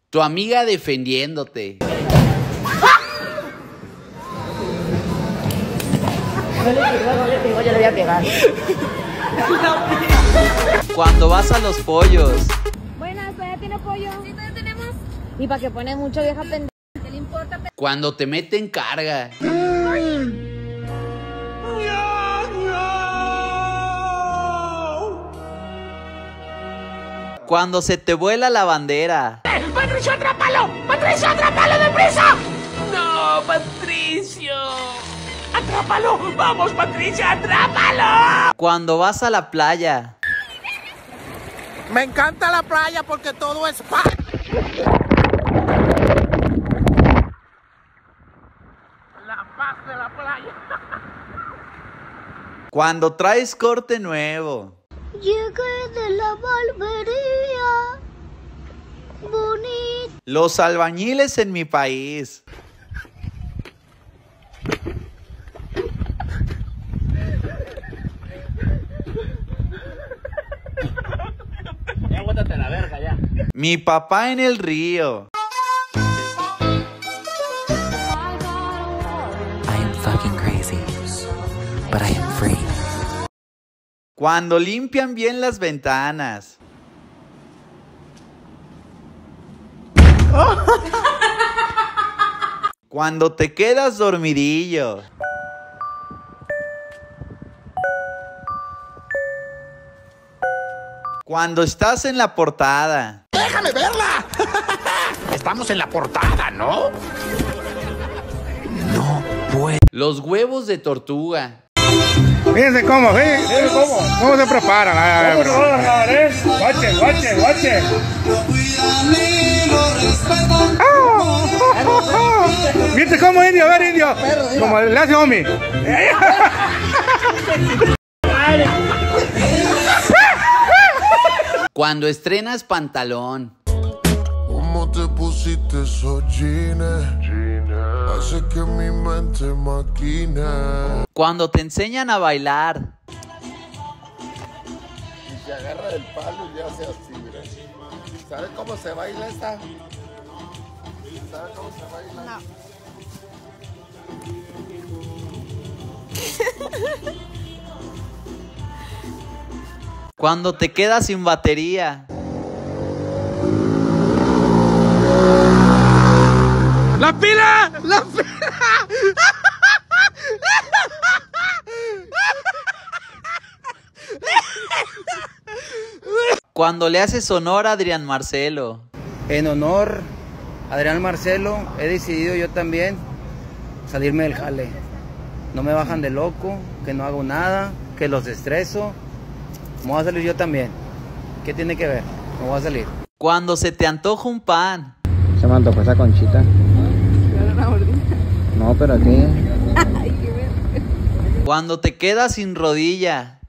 Tu amiga defendiéndote. No le pego, yo le voy a pegar. Cuando vas a los pollos. Buenas, ¿todavía tiene pollo? Sí, todavía tenemos. ¿Y para qué pone mucho, vieja pendeja? ¿Qué le importa? Cuando te meten carga. Cuando se te vuela la bandera. ¡Patricio, atrápalo! ¡Patricio, atrápalo deprisa! ¡No, Patricio! ¡Atrápalo! ¡Vamos, Patricio, atrápalo! Cuando vas a la playa. Me encanta la playa porque todo es paz. La paz de la playa. Cuando traes corte nuevo. Llegué de la barbería. Bonito. Los albañiles en mi país. Ya aguántate la verga ya. Mi papá en el río. I am fucking crazy, but I am free. Cuando limpian bien las ventanas. Cuando te quedas dormidillo. Cuando estás en la portada. ¡Déjame verla! Estamos en la portada, ¿no? No puedo. Los huevos de tortuga. Fíjense cómo se preparan. Guache. ¿Viste cómo indio? A ver, indio. Como le hace Omi. Cuando estrenas pantalón. ¿Cómo te pusiste esos jeans? Hace que mi mente maquine. Cuando te enseñan a bailar. Y se agarra del palo y le hace así, mira. ¿Sabes cómo se baila esta? ¿Sabes cómo se baila? No. Cuando te quedas sin batería. ¡La pila! Cuando le haces honor a Adrián Marcelo. En honor a Adrián Marcelo, he decidido yo también salirme del jale. No me bajan de loco, que no hago nada, que los estreso. Me voy a salir yo también. ¿Qué tiene que ver? Me voy a salir. Cuando se te antoja un pan. Se me antojó esa conchita. No, pero aquí. Cuando te quedas sin rodilla.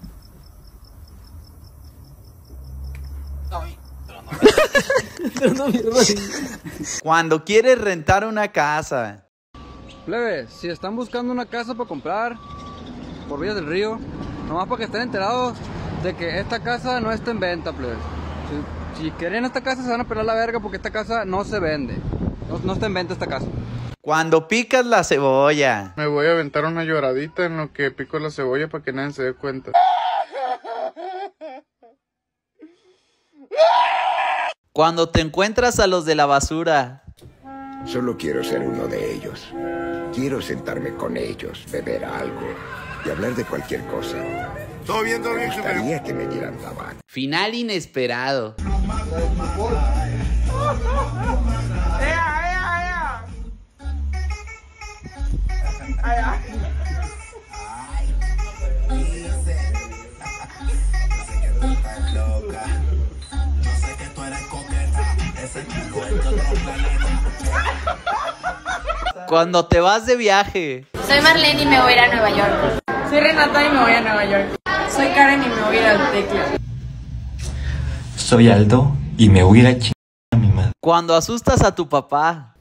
Cuando quieres rentar una casa. Plebes, si están buscando una casa para comprar por Villas del Río, nomás para que estén enterados de que esta casa no está en venta, plebes. Si quieren esta casa se van a pelar la verga porque esta casa no se vende. No está en venta esta casa. Cuando picas la cebolla. Me voy a aventar una lloradita en lo que pico la cebolla para que nadie se dé cuenta. Cuando te encuentras a los de la basura. Solo quiero ser uno de ellos. Quiero sentarme con ellos, beber algo y hablar de cualquier cosa. Todo bien, Me gustaría que me dieran tabaco. Final inesperado. Cuando te vas de viaje. Soy Marlene y me voy a ir a Nueva York. Soy Renata y me voy a Nueva York. Soy Karen y me voy a ir al Tecla. Soy Aldo y me voy a ir a chingar a mi madre. Cuando asustas a tu papá.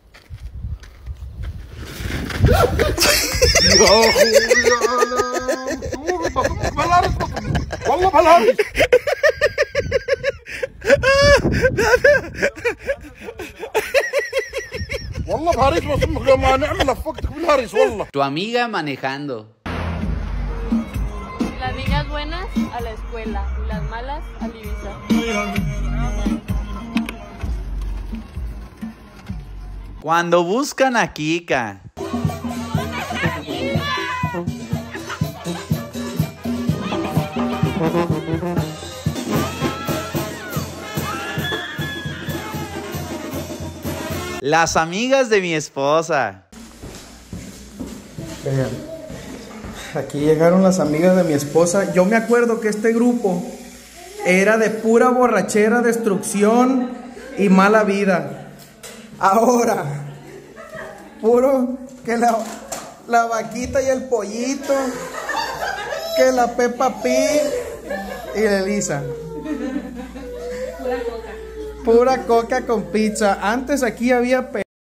¡Palabras! Tu amiga manejando. Las niñas buenas a la escuela y las malas al Ibiza. Cuando buscan a Kika. Las amigas de mi esposa. Vean, aquí llegaron las amigas de mi esposa. Yo me acuerdo que este grupo era de pura borrachera, destrucción y mala vida. Ahora, puro que la vaquita y el pollito, que la Peppa Pig y la Elisa. Pura coca con pizza. Antes aquí había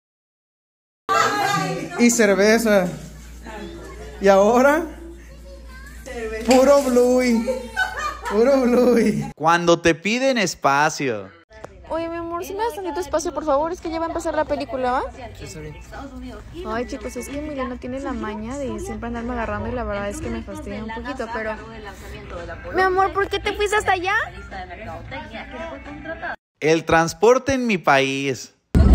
y cerveza. Y ahora puro Bluey. Puro Bluey. Cuando te piden espacio. Oye, mi amor, si me das tantito espacio, por favor, es que ya va a empezar la película, ¿va? Sí, está bien. Ay, chicos, es que Emiliano tiene la maña de siempre andarme agarrando y la verdad es que me fastidia un poquito, pero... Mi amor, ¿por qué te fuiste hasta allá? El transporte en mi país.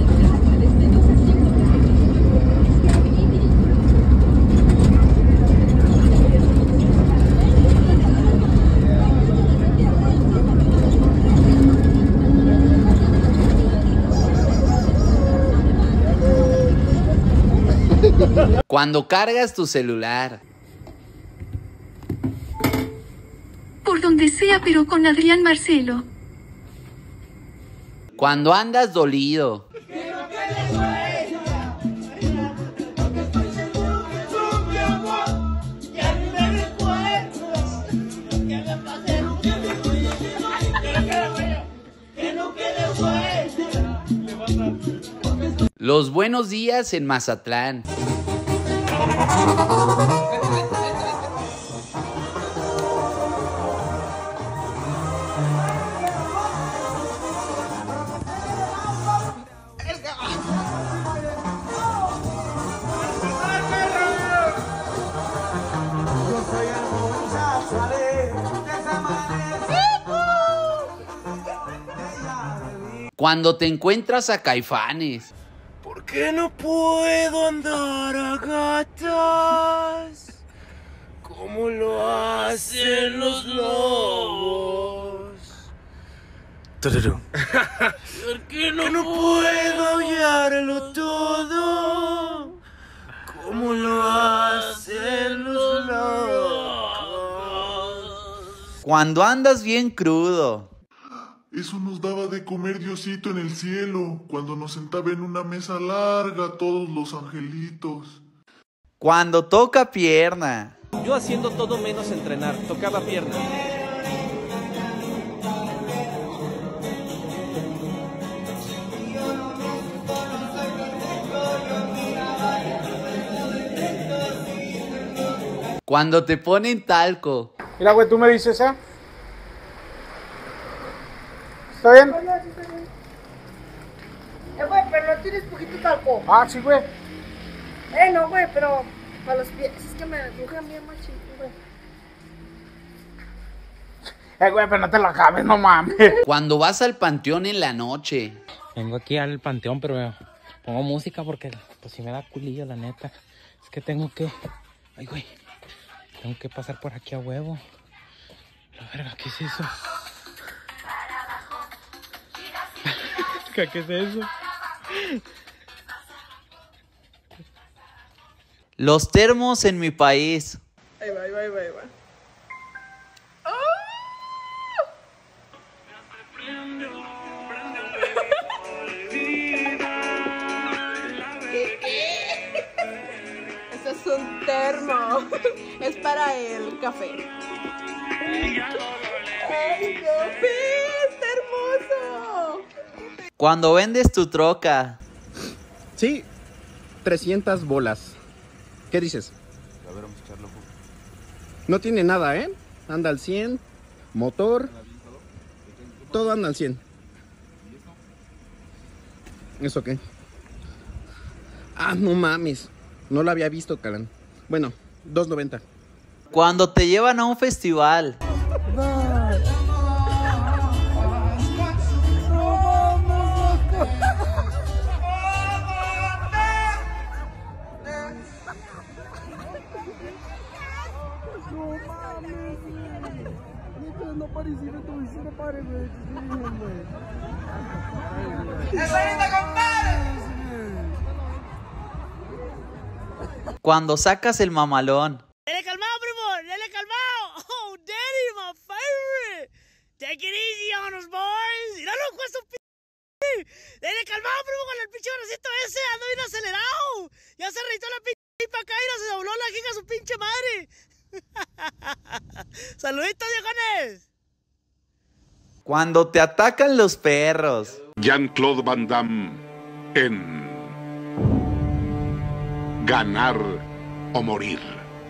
Cuando cargas tu celular. Por donde sea, pero con Adrián Marcelo. Cuando andas dolido. Los buenos días en Mazatlán. Cuando te encuentras a Caifanes. ¿Por qué no puedo andar a gatas como lo hacen los lobos? ¿Por qué no puedo aullarlo todo como lo hacen los lobos? Cuando andas bien crudo. Eso nos daba de comer Diosito en el cielo, cuando nos sentaba en una mesa larga todos los angelitos. Cuando toca pierna. Yo haciendo todo menos entrenar, tocaba pierna. Cuando te ponen talco. Mira, güey, tú me dices, ¿eh? ¿Está bien? Güey, pero no tienes poquito talco. Ah, sí, güey. No, güey, pero para los pies es que me dibujan bien machito, güey. Güey, pero no te lo acabes, no mames. Cuando vas al panteón en la noche. Vengo aquí al panteón, pero pongo música porque pues si me da culillo, la neta. Es que tengo que... Ay, güey. Tengo que pasar por aquí a huevo. La verga, ¿qué es eso? ¿Qué es eso? Los termos en mi país. Ahí va, ahí va, ahí va, ahí va. Este es un termo. Es para el café. ¡Ay, café! ¡Está hermoso! Cuando vendes tu troca. Sí, 300 bolas. ¿Qué dices? A ver, vamos a echarlo. No tiene nada, ¿eh? Anda al 100, motor, todo anda al 100. ¿Eso qué? Ah, no mames. No la había visto, Caran. Bueno, $2.90. Cuando te llevan a un festival. Cuando sacas el mamalón. Dale calmado, primo, dale calmado. Oh, daddy, my favorite. Take it easy on us, boys. Mira lo que es un dale calmado, primo, con el pinche bracito ese. Ando bien acelerado. Ya se reitó la pinche pipa acá y se dobló la jica a su pinche madre. Saluditos, viejones. Cuando te atacan los perros. Jean-Claude Van Damme en Ganar o Morir.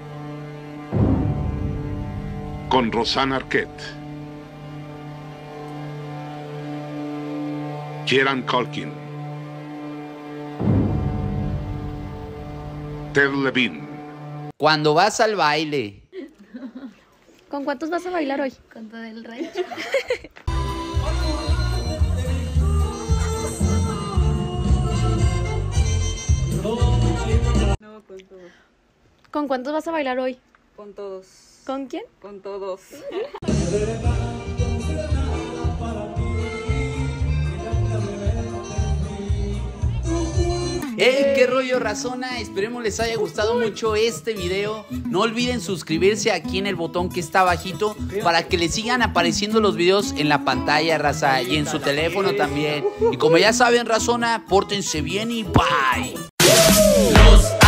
Con Rosanna Arquette, Kieran Culkin, Ted Levine. Cuando vas al baile. ¿Con cuántos vas a bailar hoy? Con todo el rancho. No, con todos. ¿Con cuántos vas a bailar hoy? Con todos. ¿Con quién? Con todos. ¡Hey! ¡Qué rollo, razona! Esperemos les haya gustado mucho este video. No olviden suscribirse aquí en el botón que está abajito para que les sigan apareciendo los videos en la pantalla, raza, y en su teléfono también. Y como ya saben, razona, pórtense bien y bye. Los